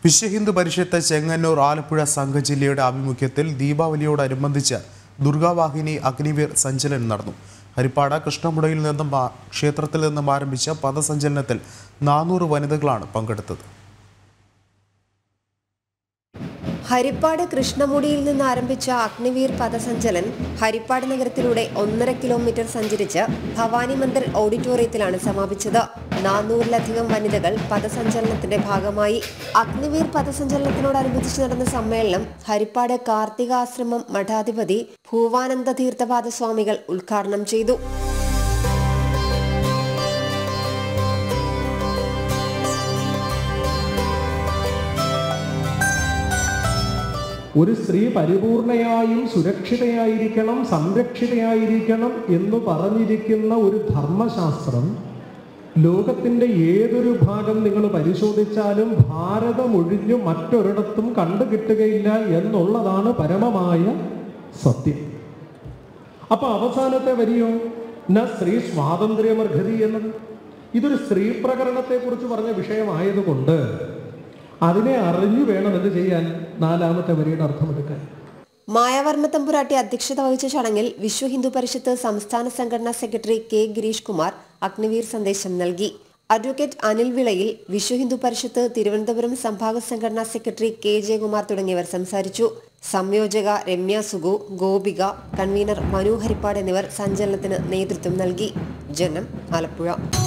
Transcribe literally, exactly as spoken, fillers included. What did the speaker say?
വിശ്വ ഹിന്ദു പരിഷത്ത് ചെങ്ങന്നൂർ ആലപ്പുഴ സംഘജില്ലയുടെ ആഭിമുഖ്യത്തിൽ ദീപാവലിയോടനുബന്ധിച്ച് ദുർഗാവാഹിനി അഗ്നിവീർ സഞ്ചലനം നടന്നു. ഹരിപ്പാട് കൃഷ്ണമുടയിൽ നിന്നും ക്ഷേത്രത്തിൽ നിന്നും ആരംഭിച്ച പദസഞ്ചലനത്തിൽ നാനൂറ് വനിതകളാണ് പങ്കെടുത്തത്. ഹരിപ്പാട് കൃഷ്ണമുടിയിൽ നിന്ന് ആരംഭിച്ച അഗ്നിവീർ പദസഞ്ചലൻ ഹരിപ്പാട് നഗരത്തിലൂടെ ഒന്നര കിലോമീറ്റർ സഞ്ചരിച്ച് ഭവാനി മന്ദിർ ഓഡിറ്റോറിയത്തിലാണ് സമാപിച്ചത്. നാനൂറിലധികം വനിതകൾ പദസഞ്ചലനത്തിന്റെ ഭാഗമായി. അഗ്നിവീർ പദസഞ്ചലനത്തിനോടനുബന്ധിച്ച് നടന്ന സമ്മേളനം ഹരിപ്പാട് കാർത്തികാശ്രമം മഠാധിപതി ഭൂവാനന്ദ തീർത്ഥപാദ സ്വാമികൾ ഉദ്ഘാടനം ചെയ്തു. ഒരു സ്ത്രീ പരിപൂർണയായും സുരക്ഷിതയായിരിക്കണം, സംരക്ഷിതയായിരിക്കണം എന്ന് പറഞ്ഞിരിക്കുന്ന ഒരു ധർമ്മശാസ്ത്രം ലോകത്തിൻ്റെ ഏതൊരു ഭാഗം നിങ്ങൾ പരിശോധിച്ചാലും ഭാരതം ഒഴിഞ്ഞു മറ്റൊരിടത്തും കണ്ടുകിട്ടുകയില്ല എന്നുള്ളതാണ് പരമമായ സത്യം. അപ്പൊ അവസാനത്തെ വരിയോ ന സ്ത്രീ സ്വാതന്ത്ര്യമർഹതി എന്നത് ഇതൊരു സ്ത്രീ പ്രകരണത്തെ കുറിച്ച് പറഞ്ഞ വിഷയമായതുകൊണ്ട് അതിനെ അറിഞ്ഞു വേണം എന്ത് ചെയ്യാൻ, നാലാമത്തെ വരിയുടെ അർത്ഥമെടുക്കാൻ. മായാവർമ്മ തമ്പുരാട്ടി അധ്യക്ഷത വഹിച്ച ചടങ്ങിൽ വിശ്വ ഹിന്ദു പരിഷത്ത് സംസ്ഥാന സംഘടനാ സെക്രട്ടറി കെ ഗിരീഷ് കുമാർ അഗ്നിവീർ സന്ദേശം നൽകി. അഡ്വക്കേറ്റ് അനിൽ വിളയിൽ, വിശ്വ ഹിന്ദു പരിഷത്ത് തിരുവനന്തപുരം സംഭാഗ സംഘടനാ സെക്രട്ടറി കെ ജയകുമാർ തുടങ്ങിയവർ സംസാരിച്ചു. സംയോജക രമ്യ സുഗു, ഗോപിക, കൺവീനർ മനു ഹരിപ്പാട് എന്നിവർ സഞ്ചലനത്തിന് നേതൃത്വം നൽകി. ജനം, ആലപ്പുഴ.